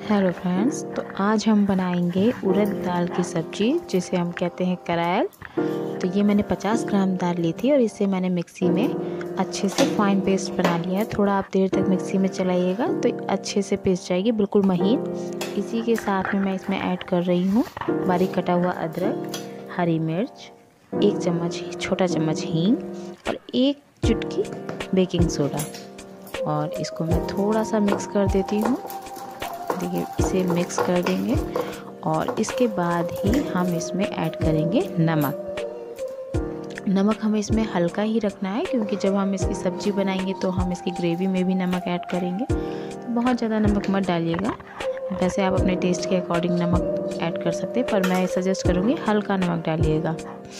Hello friends, तो आज हम बनाएंगे उड़द दाल की सब्ज़ी जिसे हम कहते हैं करैल। तो ये मैंने 50 ग्राम दाल ली थी और इसे मैंने मिक्सी में अच्छे से फाइन पेस्ट बना लिया है। थोड़ा आप देर तक मिक्सी में चलाइएगा तो अच्छे से पीस जाएगी, बिल्कुल महीन। इसी के साथ में मैं इसमें ऐड कर रही हूँ बारीक कटा हुआ अदरक, हरी मिर्च, 1 चम्मच छोटा चम्मच हींग और 1 चुटकी बेकिंग सोडा। और इसको मैं थोड़ा सा मिक्स कर देती हूँ। देखिए, इसे मिक्स कर देंगे और इसके बाद ही हम इसमें ऐड करेंगे नमक हमें इसमें हल्का ही रखना है, क्योंकि जब हम इसकी सब्ज़ी बनाएंगे तो हम इसकी ग्रेवी में भी नमक ऐड करेंगे। तो बहुत ज़्यादा नमक मत डालिएगा, वैसे आप अपने टेस्ट के अकॉर्डिंग नमक ऐड कर सकते हैं, पर मैं सजेस्ट करूँगी हल्का नमक डालिएगा।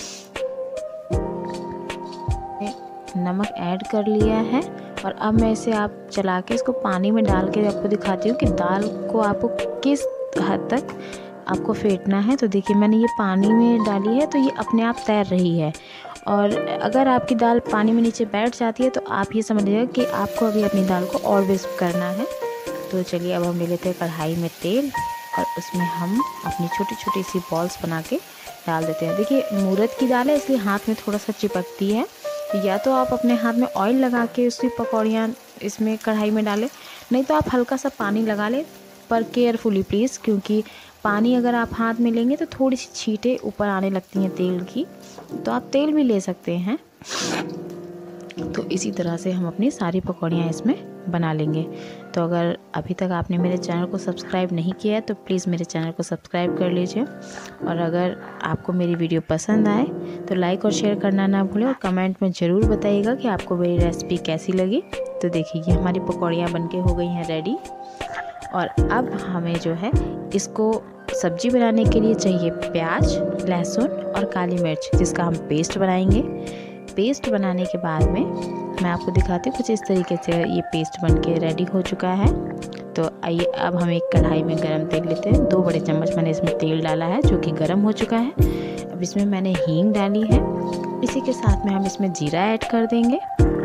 नमक ऐड कर लिया है और अब मैं इसे आप चला के इसको पानी में डाल के आपको दिखाती हूँ कि दाल को आपको किस हद तक आपको फेंटना है। तो देखिए, मैंने ये पानी में डाली है तो ये अपने आप तैर रही है। और अगर आपकी दाल पानी में नीचे बैठ जाती है तो आप ये समझ लीजिएगा कि आपको अभी अपनी दाल को और विस्क करना है। तो चलिए, अब हम ले लेते हैं कढ़ाई में तेल और उसमें हम अपनी छोटी छोटी सी बॉल्स बना के डाल देते हैं। देखिए, उड़द की दाल है इसलिए हाथ में थोड़ा सा चिपकती है, या तो आप अपने हाथ में ऑयल लगा के उसकी पकौड़ियाँ इसमें कढ़ाई में डालें, नहीं तो आप हल्का सा पानी लगा लें, पर केयरफुली प्लीज़, क्योंकि पानी अगर आप हाथ में लेंगे तो थोड़ी सी छींटें ऊपर आने लगती हैं तेल की। तो आप तेल भी ले सकते हैं। तो इसी तरह से हम अपनी सारी पकौड़ियाँ इसमें बना लेंगे। तो अगर अभी तक आपने मेरे चैनल को सब्सक्राइब नहीं किया है तो प्लीज़ मेरे चैनल को सब्सक्राइब कर लीजिए। और अगर आपको मेरी वीडियो पसंद आए तो लाइक और शेयर करना ना भूलें और कमेंट में ज़रूर बताइएगा कि आपको मेरी रेसिपी कैसी लगी। तो देखिए, ये हमारी पकौड़ियाँ बनके हो गई हैं रेडी। और अब हमें जो है इसको सब्जी बनाने के लिए चाहिए प्याज, लहसुन और काली मिर्च, जिसका हम पेस्ट बनाएंगे। पेस्ट बनाने के बाद में मैं आपको दिखाती हूँ कुछ इस तरीके से ये पेस्ट बनके रेडी हो चुका है। तो आइए, अब हम एक कढ़ाई में गरम तेल लेते हैं। 2 बड़े चम्मच मैंने इसमें तेल डाला है जो कि गरम हो चुका है। अब इसमें मैंने हींग डाली है। इसी के साथ में हम इसमें जीरा ऐड कर देंगे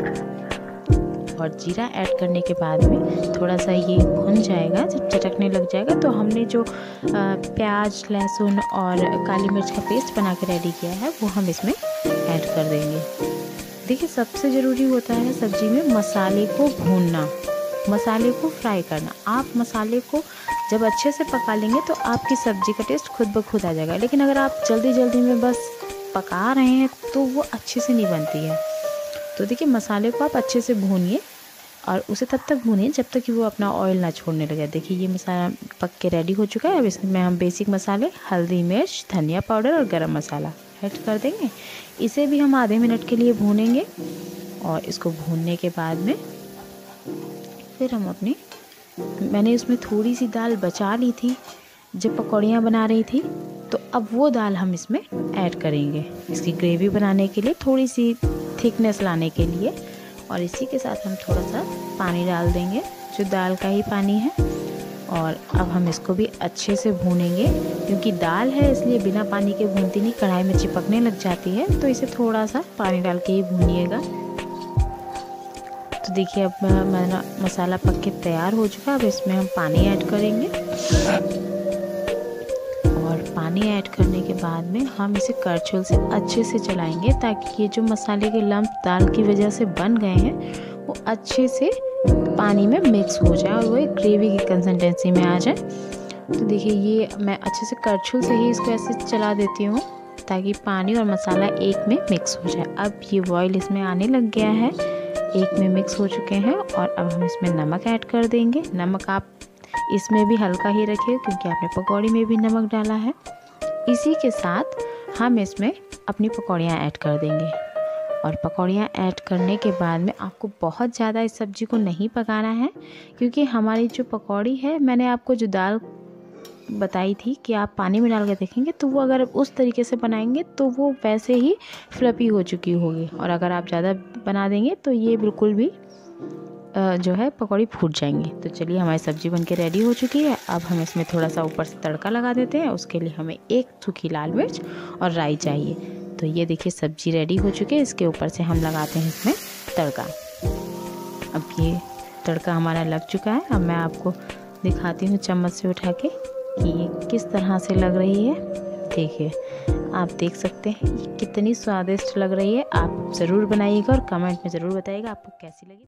और जीरा ऐड करने के बाद में थोड़ा सा ये भुन जाएगा, जब चटकने लग जाएगा तो हमने जो प्याज, लहसुन और काली मिर्च का पेस्ट बना के रेडी किया है वो हम इसमें ऐड कर देंगे। देखिए, सबसे ज़रूरी होता है सब्ज़ी में मसाले को भूनना, मसाले को फ्राई करना। आप मसाले को जब अच्छे से पका लेंगे तो आपकी सब्ज़ी का टेस्ट खुद ब खुद आ जाएगा। लेकिन अगर आप जल्दी जल्दी में बस पका रहे हैं तो वो अच्छे से नहीं बनती है। तो देखिए, मसाले को आप अच्छे से भूनिए और उसे तब तक भूनिए जब तक कि वो अपना ऑयल ना छोड़ने लगे। देखिए, ये मसाला पक के रेडी हो चुका है। अब इसमें हम बेसिक मसाले हल्दी, मिर्च, धनिया पाउडर और गरम मसाला ऐड कर देंगे। इसे भी हम आधे मिनट के लिए भूनेंगे और इसको भूनने के बाद में फिर हम मैंने इसमें थोड़ी सी दाल बचा ली थी जब पकौड़ियाँ बना रही थी, तो अब वो दाल हम इसमें ऐड करेंगे इसकी ग्रेवी बनाने के लिए, थोड़ी सी थिकनेस लाने के लिए। और इसी के साथ हम थोड़ा सा पानी डाल देंगे, जो दाल का ही पानी है। और अब हम इसको भी अच्छे से भूनेंगे, क्योंकि दाल है इसलिए बिना पानी के भूनती नहीं, कढ़ाई में चिपकने लग जाती है। तो इसे थोड़ा सा पानी डाल के ही भूनिएगा। तो देखिए, अब मेरा मसाला पक के तैयार हो चुका है। अब इसमें हम पानी ऐड करेंगे और पानी ऐड करने के बाद में हम इसे करछुल से अच्छे से चलाएंगे, ताकि ये जो मसाले के लम्प दाल की वजह से बन गए हैं वो अच्छे से पानी में मिक्स हो जाए और वो एक ग्रेवी की कंसिस्टेंसी में आ जाए। तो देखिए, ये मैं अच्छे से करछुल से ही इसको ऐसे चला देती हूँ ताकि पानी और मसाला एक में मिक्स हो जाए। अब ये बॉयल इसमें आने लग गया है, एक में मिक्स हो चुके हैं। और अब हम इसमें नमक ऐड कर देंगे। नमक आप इसमें भी हल्का ही रखिए, क्योंकि आपने पकौड़ी में भी नमक डाला है। इसी के साथ हम इसमें अपनी पकौड़ियाँ ऐड कर देंगे। और पकौड़ियाँ ऐड करने के बाद में आपको बहुत ज़्यादा इस सब्ज़ी को नहीं पकाना है, क्योंकि हमारी जो पकौड़ी है, मैंने आपको जो दाल बताई थी कि आप पानी में डाल के देखेंगे, तो वो अगर उस तरीके से बनाएंगे तो वो वैसे ही फ्लफी हो चुकी होगी। और अगर आप ज़्यादा बना देंगे तो ये बिल्कुल भी जो है पकौड़ी फूट जाएंगी। तो चलिए, हमारी सब्ज़ी बनके रेडी हो चुकी है। अब हम इसमें थोड़ा सा ऊपर से तड़का लगा देते हैं। उसके लिए हमें 1 सूखी लाल मिर्च और राई चाहिए। तो ये देखिए, सब्ज़ी रेडी हो चुकी है। इसके ऊपर से हम लगाते हैं इसमें तड़का। अब ये तड़का हमारा लग चुका है। अब मैं आपको दिखाती हूँ चम्मच से उठा के कि ये किस तरह से लग रही है। देखिए, आप देख सकते हैं ये कितनी स्वादिष्ट लग रही है। आप ज़रूर बनाइएगा और कमेंट में ज़रूर बताइएगा आपको कैसी लगी।